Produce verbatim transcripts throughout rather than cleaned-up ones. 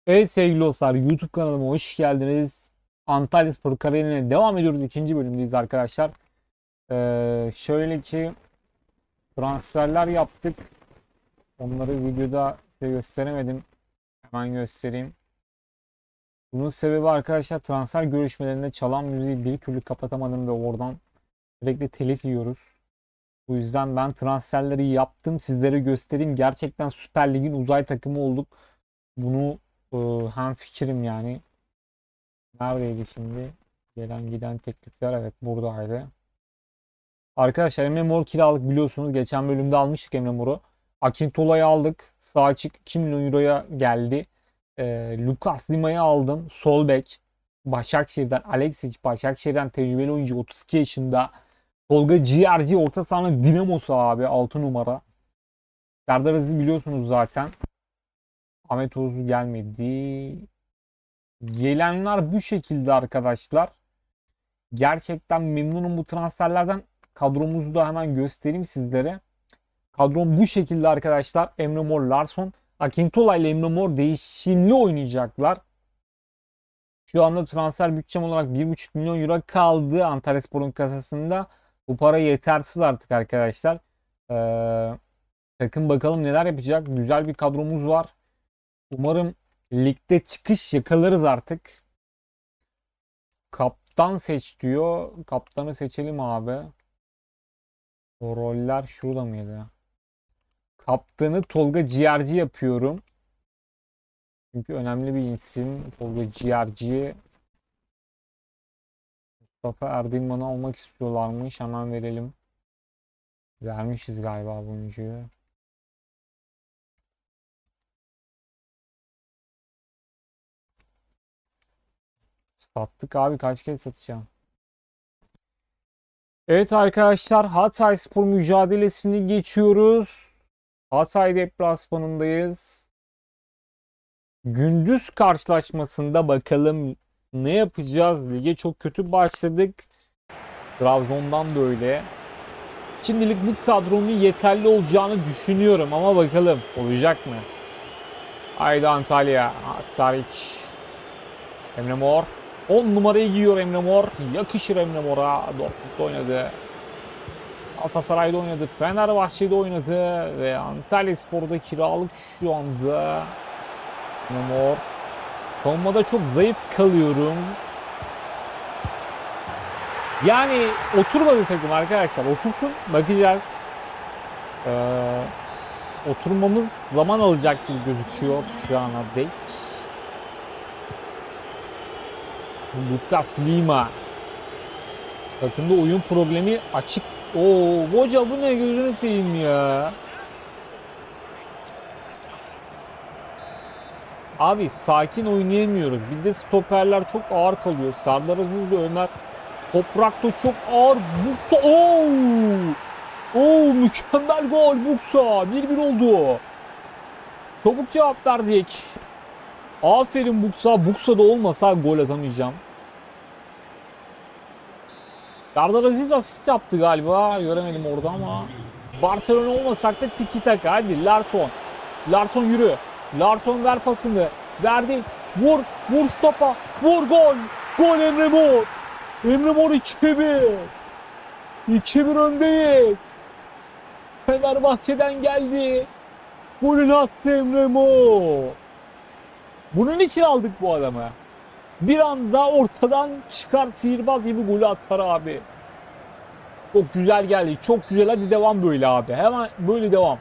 Evet sevgili dostlar, YouTube kanalıma hoş geldiniz. Antalyaspor kariyerine devam ediyoruz. İkinci bölümdeyiz arkadaşlar. Ee, şöyle ki transferler yaptık. Onları videoda size gösteremedim. Hemen göstereyim. Bunun sebebi arkadaşlar, transfer görüşmelerinde çalan müziği bir türlü kapatamadım ve oradan sürekli telif yiyoruz. Bu yüzden ben transferleri yaptım. Sizlere göstereyim. Gerçekten Süper Lig'in uzay takımı olduk. Bunu e, hem fikrim yani. Neredeydi şimdi? Gelen giden teklifler, evet buradaydı. Arkadaşlar Emre Mor kiralık, biliyorsunuz. Geçen bölümde almıştık Emre Mor'u. Akintola'yı aldık. Sağ açık iki milyon euroya geldi. Ee, Lucas Lima'yı aldım. Sol bek. Başakşehir'den Alexic. Başakşehir'den tecrübeli oyuncu, otuz iki yaşında. Tolga Ciğerci orta sahanın dinamosu abi, altı numara. Serdar Aziz biliyorsunuz zaten. Ahmet Oğuz gelmedi. Gelenler bu şekilde arkadaşlar. Gerçekten memnunum bu transferlerden. Kadromuzu da hemen göstereyim sizlere. Kadrom bu şekilde arkadaşlar. Emre Mor, Larsson, Akintola ile Emre Mor değişimli oynayacaklar. Şu anda transfer bütçem olarak bir buçuk milyon euro kaldı Antalyaspor'un kasasında. Bu para yetersiz artık arkadaşlar. Ee, takım bakalım neler yapacak. Güzel bir kadromuz var. Umarım ligde çıkış yakalarız artık. Kaptan seç diyor. Kaptanı seçelim abi. O roller şurada mıydı? Kaptanı Tolga Ciğerci yapıyorum. Çünkü önemli bir isim. Tolga Ciğerci. Mustafa Erdinman'ı almak istiyorlarmış. Hemen verelim. Vermişiz galiba bu oyuncuyu. Sattık abi, kaç kez satacağım. Evet arkadaşlar, Hatayspor mücadelesini geçiyoruz. Hatay deplasmanındayız. Gündüz karşılaşmasında bakalım ne yapacağız? Lige çok kötü başladık. Trabzon'dan da öyle. Şimdilik bu kadronun yeterli olacağını düşünüyorum ama bakalım olacak mı? Haydi Antalya. Saric. Emre Mor. on numarayı giyiyor Emre Mor. Yakışır Emre Mor'a. Dortmund'da oynadı. Galatasaray'da oynadı. Fenerbahçe'de oynadı. Ve Antalyaspor'da kiralık şu anda. Emre Mor. Savunmada çok zayıf kalıyorum. Yani oturmadı takım arkadaşlar. Otursun, bakacağız. Ee, oturmamız zaman alacak gibi gözüküyor şu ana dek. Lucas Lima. Takımda oyun problemi açık. Oo, hoca bu ne, gözünü seveyim ya. Abi sakin oynayamıyoruz. Bir de stoperler çok ağır kalıyor. Serdar Aziz ve Ömer Toprak da çok ağır. Buksa. Oo! Oo, mükemmel gol Buksa. bir bir oldu. Çabuk cevap verdik. Aferin Buksa. Buksa da olmasa gol atamayacağım. Serdar Aziz asist yaptı galiba. Göremedim orada ama. Barcelona olmasak da tiki taka. Hadi Larsson. Larsson yürü. Larsson ver pasını. Verdi. Vur. Vur stopa. Vur gol. Gol Emre Mor. Emre Mor iki bir. iki bir öndeyiz. Fenerbahçe'den geldi. Golünü attı Emre Mor. Bunun için aldık bu adamı. Bir anda ortadan çıkar, sihirbaz gibi golü atar abi. Çok güzel geldi. Çok güzel. Hadi devam böyle abi. Hemen böyle devam.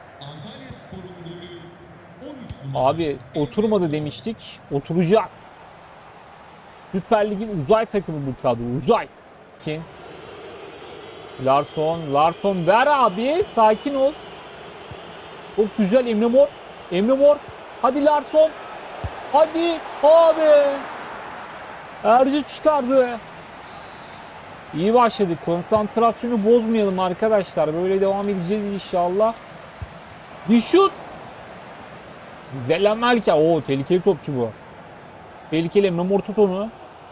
Abi oturmadı demiştik. Oturacak. Süper Lig'in uzay takımı bu kadro. Uzay. Kim? Larsson. Larsson ver abi. Sakin ol. Çok güzel Emre Mor. Emre Mor. Hadi Larsson. Hadi abi. Erci çıkardı. İyi başladık. Konsantrasyonu bozmayalım arkadaşlar. Böyle devam edeceğiz inşallah. Bir şut. Delamelka. Oo, tehlikeli topçu bu. Tehlikeli. Emre Mor, tut onu.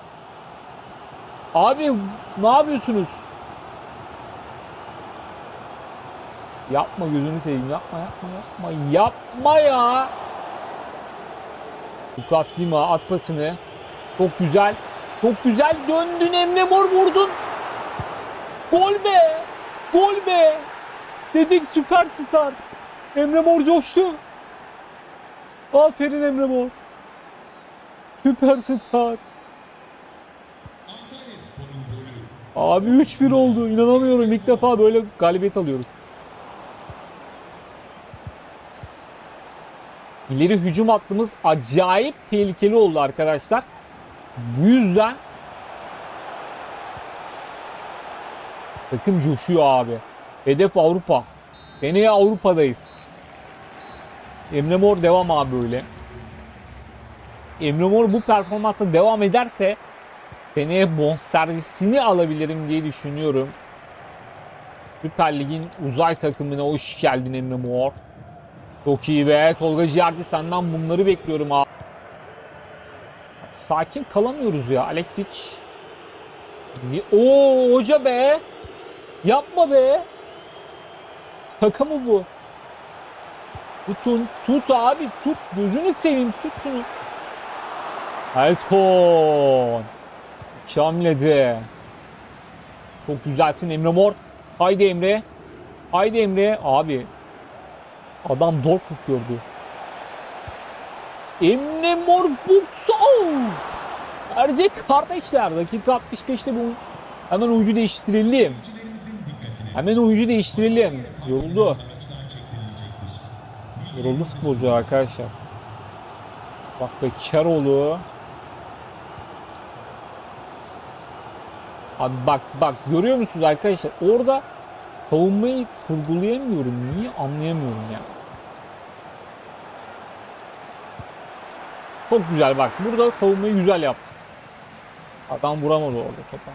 Abi ne yapıyorsunuz? Yapma, gözünü seveyim. Yapma yapma yapma. Yapma ya. Lucas Lima at pasını. Çok güzel. Çok güzel döndün Emre Mor, vurdun. Gol be. Gol be. Dedik süperstar. Emre Mor coştu. Aferin Emre Mor. Süperstar. Abi üç bir oldu. İnanamıyorum. İlk defa böyle galibiyet alıyoruz. İleri hücum hattımız acayip tehlikeli oldu arkadaşlar. Bu yüzden takım coşuyor abi. Hedef Avrupa. Seneye Avrupa'dayız. Emre Mor devam abi böyle. Emre Mor bu performansa devam ederse seneye bonservisini alabilirim diye düşünüyorum. Süper Lig'in uzay takımına hoş geldin Emre Mor. Çok iyi be. Tolga Ciğerci, senden bunları bekliyorum abi. Sakin kalamıyoruz ya. Alexic. Oo hoca be. Yapma be. Şaka mı bu? Tutun. Tut abi. Tut. Gözünü seveyim. Tut şunu. Elton. Şamledi. Çok güzelsin Emre Mor. Haydi Emre. Haydi Emre. Abi. Adam Dortmund gördü. Emre Mor Buksal. Ercek kardeşler. Dakika altmış beşte bu. Hemen oyuncu değiştirelim. Hemen oyuncu değiştirelim. Yoruldu. Yoruldu futbolcu arkadaşlar. Bak Bekçeroğlu. Abi bak bak görüyor musunuz arkadaşlar? Orada savunmayı kurgulayamıyorum. Niye anlayamıyorum ya. Çok güzel bak. Burada savunmayı güzel yaptı. Adam vuramadı orada topa.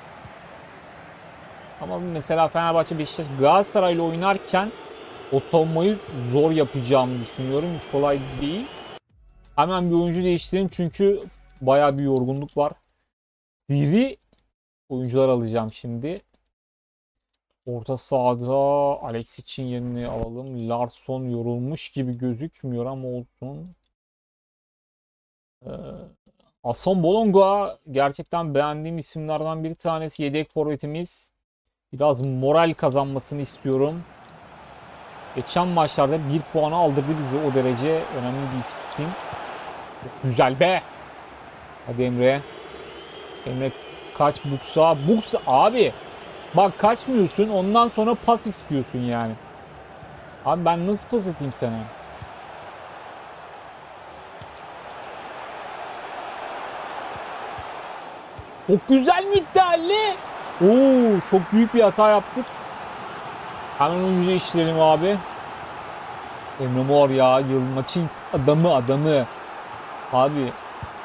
Ama mesela Fenerbahçe, Beşiktaş, Galatasaray'la oynarken o savunmayı zor yapacağımı düşünüyorum. Hiç kolay değil. Hemen bir oyuncu değiştirelim çünkü bayağı bir yorgunluk var. Diri oyuncular alacağım şimdi. Orta sahada Alex için yerini alalım. Larsson yorulmuş gibi gözükmüyor ama olsun. Ee, Aston Bolonga gerçekten beğendiğim isimlerden bir tanesi. Yedek forvetimiz. Biraz moral kazanmasını istiyorum. Geçen maçlarda bir puanı aldırdı bizi. O derece önemli bir isim. Çok güzel be. Hadi Emre. Emre kaç Buksa. Buksa abi. Bak kaçmıyorsun. Ondan sonra pas istiyorsun yani. Abi ben nasıl pas atayım sana? Çok güzel müdahale. Oo, çok büyük bir hata yaptık. Hemen oyuncu değiştirelim abi. Emre Mor ya. Yıl maçın adamı adamı. Abi.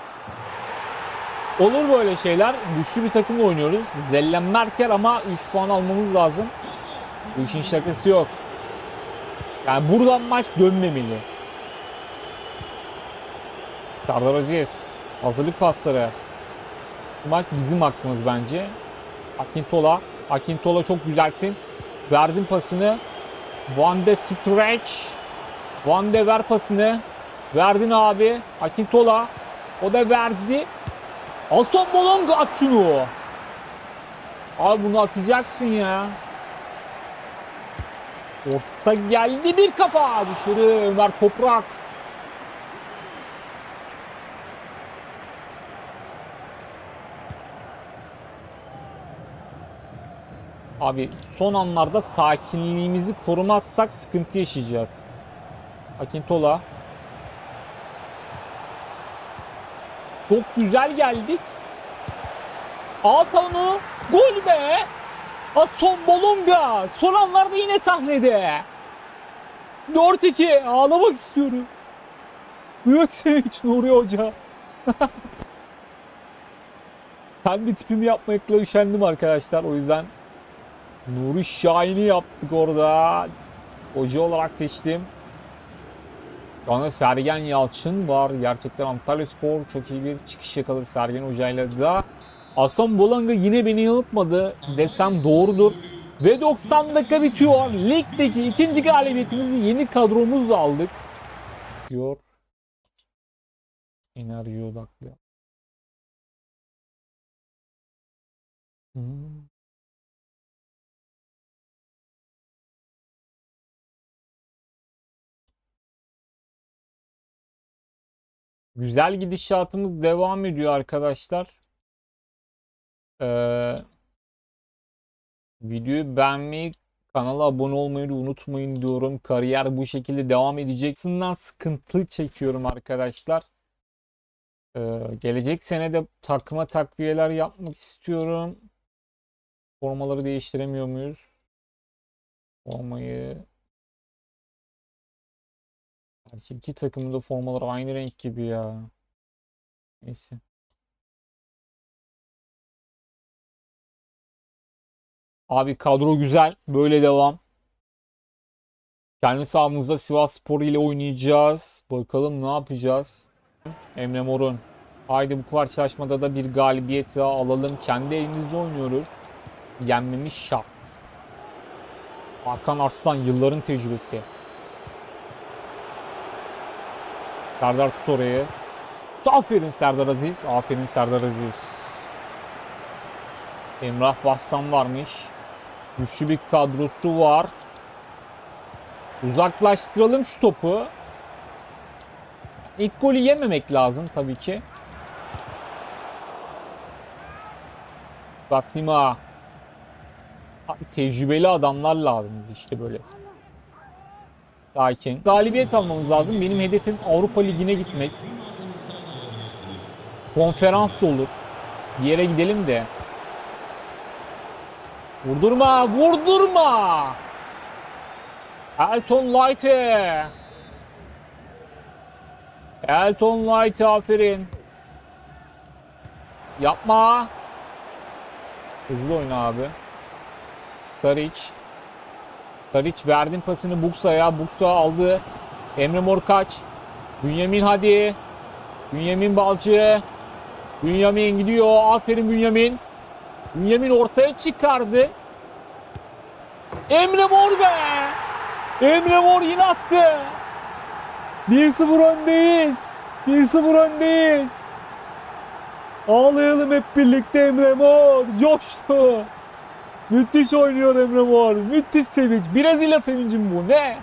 Olur böyle şeyler. Güçlü bir takımla oynuyoruz. Zellen Merker ama üç puan almamız lazım. Bu işin şakası yok. Yani buradan maç dönmemeli. Serdar Aziz. Hazırlık pasları. Bu maç bizim hakkımız bence. Akintola. Akintola çok güzelsin. Verdin pasını. Van de Stretch. Van de ver pasını. Verdin abi. Akintola. O da verdi. Aston Bolonga at şunu. Abi bunu atacaksın ya. Orta geldi bir kafa. Dışarı Ömer Toprak. Abi son anlarda sakinliğimizi korumazsak sıkıntı yaşayacağız. Akintola. Çok güzel geldik. At onu. Gol be. Aston Bolonga. Son anlarda yine sahnede. dört iki. Ağlamak istiyorum. Büyük sevinç Nuri Hoca. Kendi tipimi yapmakla üşendim arkadaşlar. O yüzden Nuri Şahin'i yaptık orada. Hoca olarak seçtim. Şu anda Sergen Yalçın var. Gerçekten Antalyaspor çok iyi bir çıkış yakaladı Sergen Hoca'yla da. Aston Bolonga yine beni yanıltmadı desem doğrudur. Ve doksan dakika bitiyor. Ligdeki ikinci galibiyetimizi yeni kadromuzla aldık. Diyor. Enerji odaklı. Hmm. Güzel gidişatımız devam ediyor arkadaşlar. Ee, videoyu beğenmeyi, kanala abone olmayı da unutmayın diyorum. Kariyer bu şekilde devam edecek. Aslında sıkıntı çekiyorum arkadaşlar. Ee, gelecek sene de takıma takviyeler yapmak istiyorum. Formaları değiştiremiyor muyuz? Formayı... Gerçi iki takımın da formaları aynı renk gibi ya. Neyse. Abi kadro güzel. Böyle devam. Kendi sahamızda Sivasspor ile oynayacağız. Bakalım ne yapacağız. Emre Mor'un. Haydi bu karşılaşmada da bir galibiyet daha alalım. Kendi evimizde oynuyoruz. Yenmemiz şart. Hakan Arslan yılların tecrübesi. Serdar tut orayı. Aferin Serdar Aziz. Aferin Serdar Aziz. Emrah Bahsan varmış. Güçlü bir kadrosu var. Uzaklaştıralım şu topu. İlk golü yememek lazım tabii ki. Fatima. Tecrübeli adamlar lazım işte böyle. Sakin. Galibiyet almamız lazım. Benim hedefim Avrupa Ligi'ne gitmek. Konferans da olur. Bir yere gidelim de. Vurdurma, vurdurma. Elton Light'e. Elton Light'e aferin. Yapma. Hızlı oyna abi. Taric. Taric verdin pasını Buksa'ya. Buksa aldı. Emre Mor kaç. Bünyamin hadi. Bünyamin Balcı. Bünyamin gidiyor. Aferin Bünyamin. Bünyamin ortaya çıkardı. Emre Mor be. Emre Mor yine attı. bir sıfır öndeyiz. bir sıfır öndeyiz. Ağlayalım hep birlikte Emre Mor. Coştu. Müthiş oynuyor Emre Mor. Müthiş sevinç. Brezilya sevincim bu. Ne?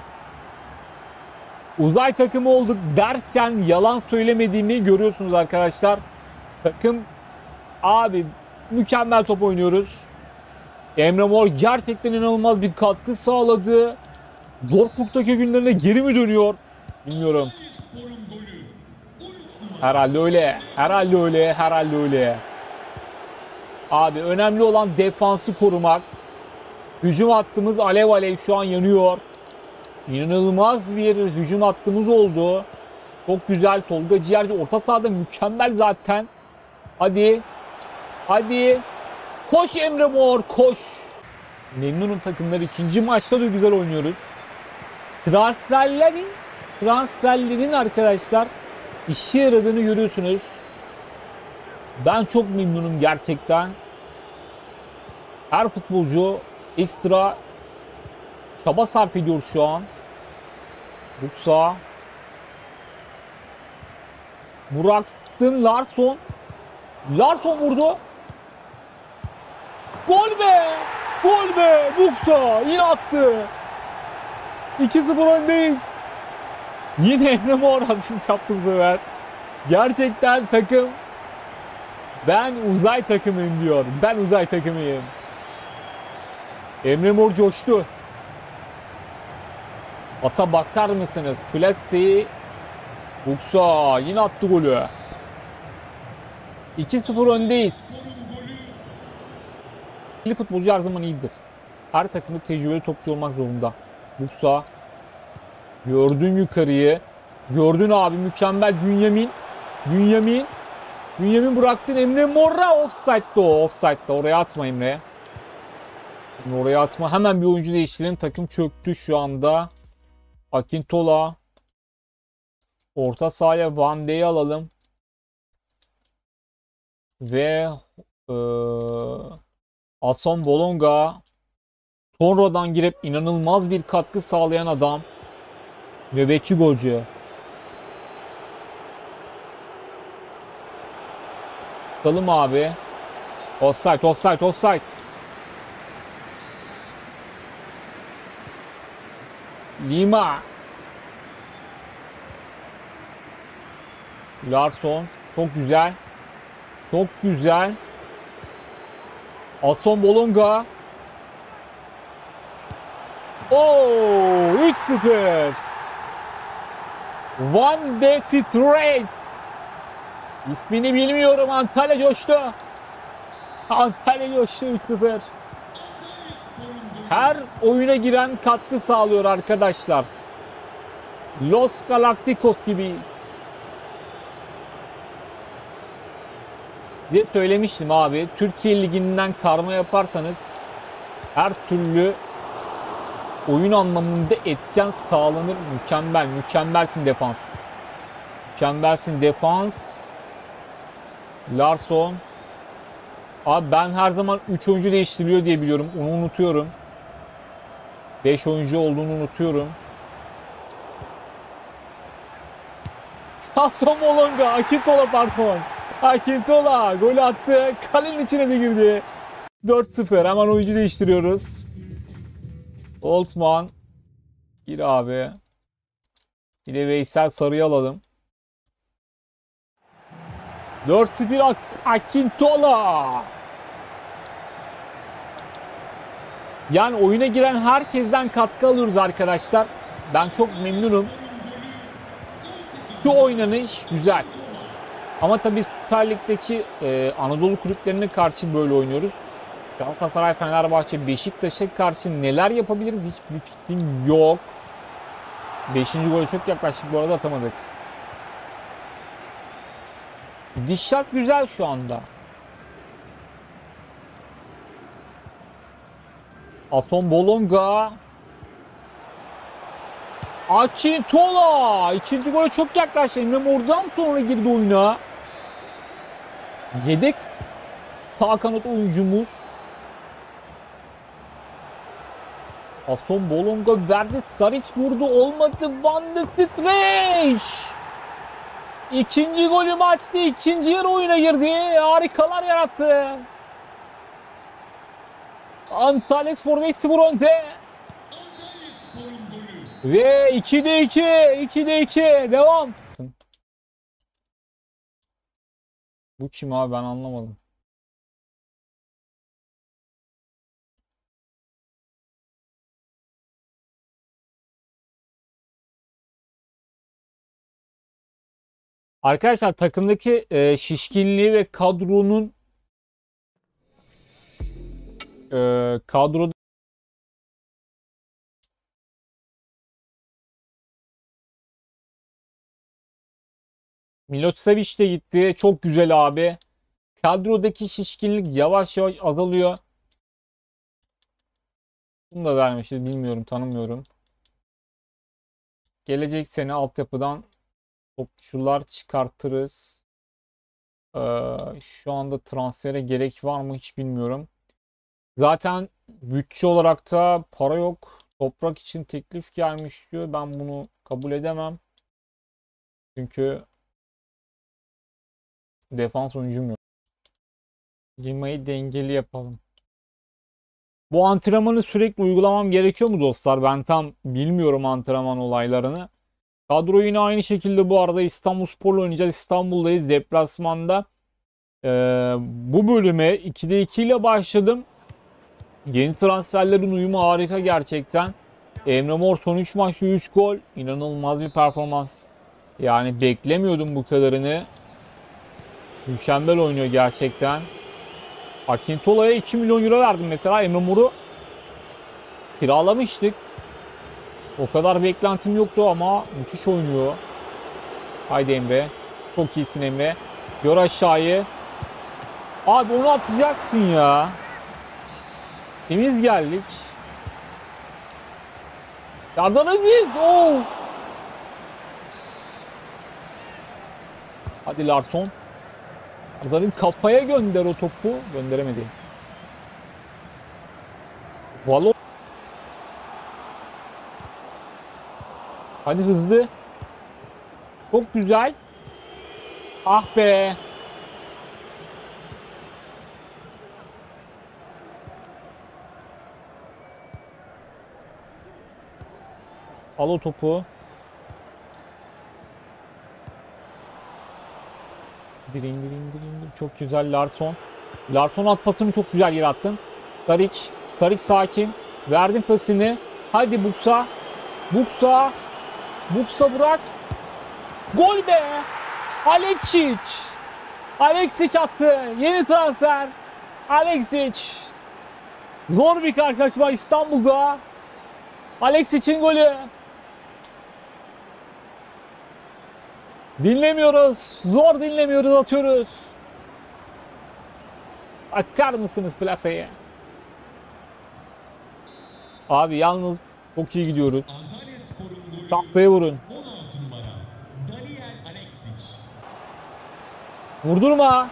Uzay takımı olduk derken yalan söylemediğimi görüyorsunuz arkadaşlar. Takım abi mükemmel top oynuyoruz. Emre Mor gerçekten inanılmaz bir katkı sağladı. Dortmund'daki günlerine geri mi dönüyor? Bilmiyorum. Herhalde öyle. Herhalde öyle. Herhalde öyle. Abi önemli olan defansı korumak. Hücum hattımız alev alev şu an yanıyor. İnanılmaz bir hücum hattımız oldu. Çok güzel. Tolga Ciğerci orta sahada mükemmel zaten. Hadi. Hadi. Koş Emre Mor koş. Memnunum takımlar. İkinci maçta da güzel oynuyoruz. Transferlerin transferlerin arkadaşlar işe yaradığını görüyorsunuz. Ben çok memnunum gerçekten. Her futbolcu ekstra çaba sarf ediyor şu an. Buksa. Bıraktın Larsson. Larsson vurdu. Gol be! Gol be! Buksa yine attı. iki sıfır öndeyiz. Yine Emre Mor atışını yaptı bu sefer. Gerçekten takım ben uzay takımıyım diyor. Ben uzay takımıyım. Emre Mor coştu. Ata bakar mısınız? Plasi Buksa yine attı golü. iki sıfır öndeyiz. Futbolcu her zaman iyidir. Her takımda tecrübeli topçu olmak zorunda. Buksa. Gördün yukarıyı. Gördün abi mükemmel Bünyamin. Bünyamin. Bünyamin bıraktın Emre Mor'a. Offside'da o. Offside'da. Oraya atma Emre. Oraya atma. Hemen bir oyuncu değiştirelim. Takım çöktü şu anda. Akintola. Orta sahaya Van Dey'i alalım. Ve ee, Ason Bolonga. Sonradan girip inanılmaz bir katkı sağlayan adam. Nöbetçi golcü. Bakalım abi. Offside, offside, offside. Lima. Larsson. Çok güzel. Çok güzel. Aston Bolonga. Oo, üç sıfır. Van de Streek. İsmini bilmiyorum. Antalya coştu. Antalya coştu üç sıfır. Her oyuna giren katkı sağlıyor arkadaşlar. Los Galacticos gibiyiz. Diye söylemiştim abi. Türkiye Ligi'nden karma yaparsanız her türlü oyun anlamında etken sağlanır. Mükemmel. Mükemmelsin defans. Mükemmelsin defans. Larsson. Abi ben her zaman üç oyuncu değiştiriliyor diye biliyorum. Onu unutuyorum. beş oyuncu olduğunu unutuyorum. Aston Bolonga. Akintola pardon. Akintola golü attı. Kalenin içine de girdi. dört sıfır. Hemen oyuncu değiştiriyoruz. Oltman. Gir abi. Bir de Veysel Sarı'yı alalım. dört sıfır Ak Akintola. Yani oyuna giren herkesten katkı alıyoruz arkadaşlar. Ben çok memnunum. Şu oynanış güzel. Ama tabii Süper Lig'deki e, Anadolu kulüplerine karşı böyle oynuyoruz. Galatasaray, Fenerbahçe, Beşiktaş'a karşı neler yapabiliriz hiçbir fikrim yok. beşinci golü çok yaklaştık, bu arada atamadık. Gidişat güzel şu anda. Aston Bolonga. Akintola. İkinci gole çok yaklaştı. Emre Mor'dan sonra girdi oyuna. Yedek sağ kanat oyuncumuz. Aston Bolonga verdi. Saric vurdu. Olmadı. Van de Streek. İkinci golü maçtı. İkinci yarı oyuna girdi. Harikalar yarattı. Antalyaspor beş sıfır önde. Ve ikide iki. ikide iki. Devam. Bu kim abi, ben anlamadım. Arkadaşlar takımdaki e, şişkinliği ve kadronun e, kadro Milosevic de gitti. Çok güzel abi. Kadrodaki şişkinlik yavaş yavaş azalıyor. Bunu da vermişiz. Bilmiyorum, tanımıyorum. Gelecek sene altyapıdan topçular çıkartırız. Ee, şu anda transfere gerek var mı hiç bilmiyorum. Zaten bütçe olarak da para yok. Toprak için teklif gelmiş diyor. Ben bunu kabul edemem. Çünkü defans oyuncum yok. Lima'yı dengeli yapalım. Bu antrenmanı sürekli uygulamam gerekiyor mu dostlar? Ben tam bilmiyorum antrenman olaylarını. Kadro yine aynı şekilde bu arada İstanbulspor'la oynayacağız. İstanbul'dayız deplasmanda. Ee, bu bölüme ikide iki ile başladım. Yeni transferlerin uyumu harika gerçekten. Emre Mor son üç maçta üç gol. İnanılmaz bir performans. Yani beklemiyordum bu kadarını. Mükemmel oynuyor gerçekten. Akintola'ya iki milyon euro verdim mesela. Emre Mor'u kiralamıştık. O kadar beklentim yoktu ama müthiş oynuyor. Haydi Emre. Çok iyisin Emre. Gör aşağıyı. Abi onu atacaksın ya. Temiz geldik. Yardan Aziz. Oo. Hadi Larsson. Yardan'ın kafaya gönder o topu. Gönderemedi. Valo. Hadi hızlı. Çok güzel. Ah be. Al o topu. İndir indir indir indir. Çok güzel Larsson. Larsson at pasını çok güzel yere attın. Saric. Saric sakin. Verdin pasını. Hadi Buksa. Buksa. Buksa bırak. Gol be. Alexic. Alexic attı. Yeni transfer. Alexic. Zor bir karşılaşma İstanbul'da. Alexic'in golü. Dinlemiyoruz. Zor dinlemiyoruz. Atıyoruz. Akar mısınız plaseye? Abi yalnız çok iyi gidiyoruz. Tahtaya vurun. Vurdurma.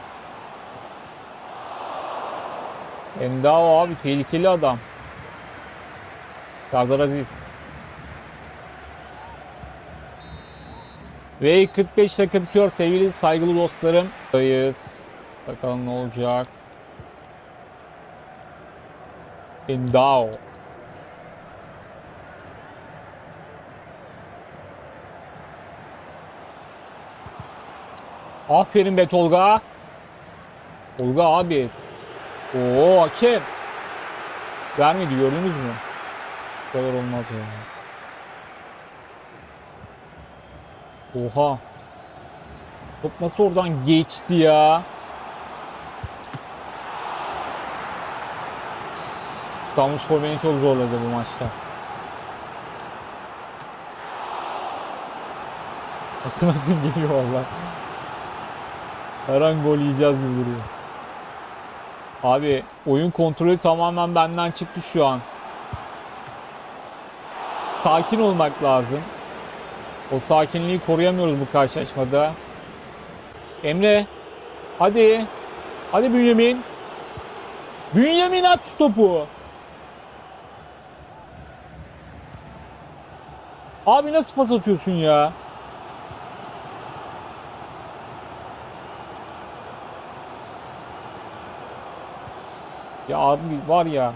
Endao abi tehlikeli adam. Serdar Aziz. Ve kırk beş dakika bitiyor sevgili saygılı dostlarım. Buradayız. Bakalım ne olacak. Endao. Aferin be Tolga. Tolga abi. Oo hakem. Vermedi gördünüz mü? Bu kadar olmaz ya. Oha. Top nasıl oradan geçti ya? İstanbulspor beni çok zorladı bu maçta. Akın akın geliyor valla. Her an gol yiyeceğiz gibi duruyor. Abi oyun kontrolü tamamen benden çıktı şu an. Sakin olmak lazım. O sakinliği koruyamıyoruz bu karşılaşmada. Emre. Hadi. Hadi Bünyamin. Bünyamin at şu topu. Abi nasıl pas atıyorsun ya? Ya abi var ya.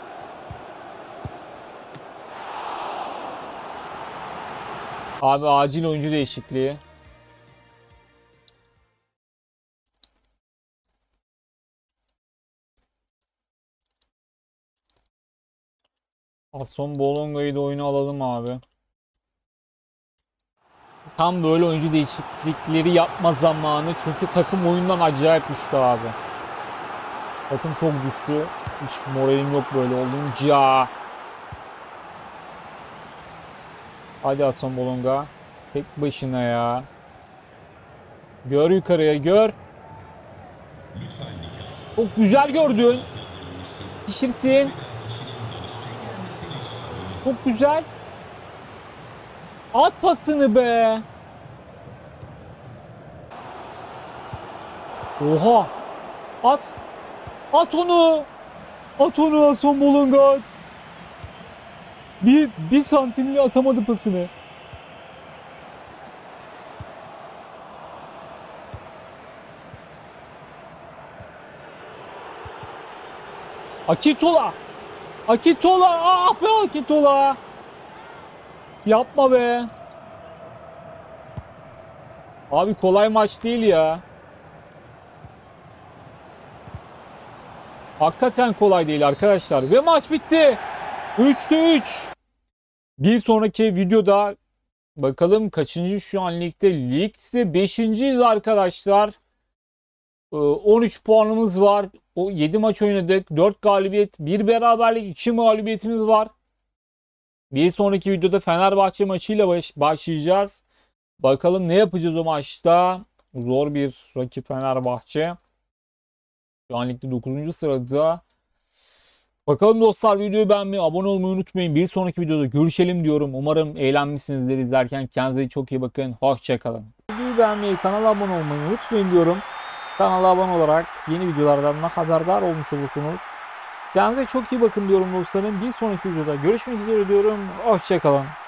Abi acil oyuncu değişikliği. Aston Bolonga'yı da oyuna alalım abi. Tam böyle oyuncu değişiklikleri yapma zamanı. Çünkü takım oyundan acayip düştü abi. Takım çok düştü. Hiç moralim yok böyle olunca. Hadi Aston Bolonga. Tek başına ya. Gör yukarıya gör. Çok güzel gördün. Pişirsin. Çok güzel. At pasını be. Oha. At. At onu. At onu Aston Bolonga. Bir, bir santimli atamadı pasını. Akitola. Akitola. Ah be Akitola. Yapma be. Abi kolay maç değil ya. Hakikaten kolay değil arkadaşlar. Ve maç bitti. üçte üç. Bir sonraki videoda bakalım kaçıncı şu an ligde. Ligde beşinciyiz arkadaşlar. on üç puanımız var. O yedi maç oynadık. dört galibiyet, bir beraberlik, iki mağlubiyetimiz var. Bir sonraki videoda Fenerbahçe maçıyla baş başlayacağız. Bakalım ne yapacağız o maçta. Zor bir rakip Fenerbahçe. Şu an ligde dokuzuncu sırada. Bakalım dostlar, videoyu beğenmeyi, abone olmayı unutmayın. Bir sonraki videoda görüşelim diyorum. Umarım eğlenmişsinizdir izlerken. Kendinize çok iyi bakın. Hoşçakalın. Videoyu beğenmeyi, kanala abone olmayı unutmayın diyorum. Kanala abone olarak yeni videolardan da haberdar olmuş olursunuz. Kendinize çok iyi bakın diyorum dostlarım. Bir sonraki videoda görüşmek üzere diyorum. Hoşçakalın.